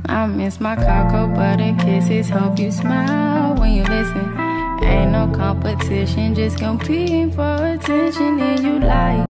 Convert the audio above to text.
I miss my cocoa butter kisses. Hope you smile when you listen. Ain't no competition, just competing for attention. And you like